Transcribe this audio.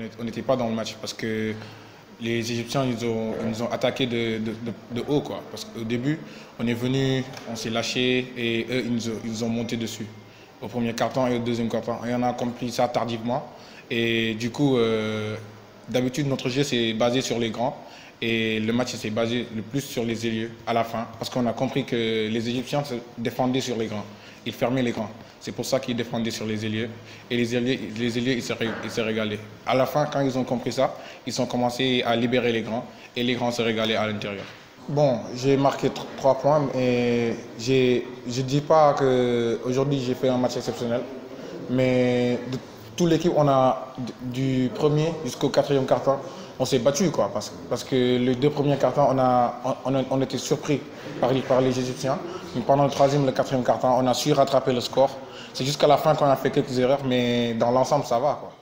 on n'était pas dans le match parce que les Égyptiens, ils nous ont attaqué de haut, quoi. Parce qu'au début, on est venu, on s'est lâché et eux, ils nous ont monté dessus. Au premier quart-temps et au deuxième quart-temps. Et on a accompli ça tardivement. Et du coup, d'habitude, notre jeu s'est basé sur les grands. Et le match s'est basé le plus sur les ailiers à la fin. Parce qu'on a compris que les Égyptiens se défendaient sur les grands. Ils fermaient les grands. C'est pour ça qu'ils défendaient sur les ailiers. Et les ailiers ils se régalaient. À la fin, quand ils ont compris ça, ils ont commencé à libérer les grands. Et les grands se régalaient à l'intérieur. Bon, j'ai marqué 3 points et je ne dis pas qu'aujourd'hui j'ai fait un match exceptionnel. Mais de toute l'équipe, on a du premier jusqu'au quatrième quart-temps, on s'est battu, quoi, parce que les 2 premiers quart-temps, on était surpris par les Égyptiens. Mais pendant le troisième et le quatrième quart-temps, on a su rattraper le score. C'est jusqu'à la fin qu'on a fait quelques erreurs, mais dans l'ensemble, ça va, quoi.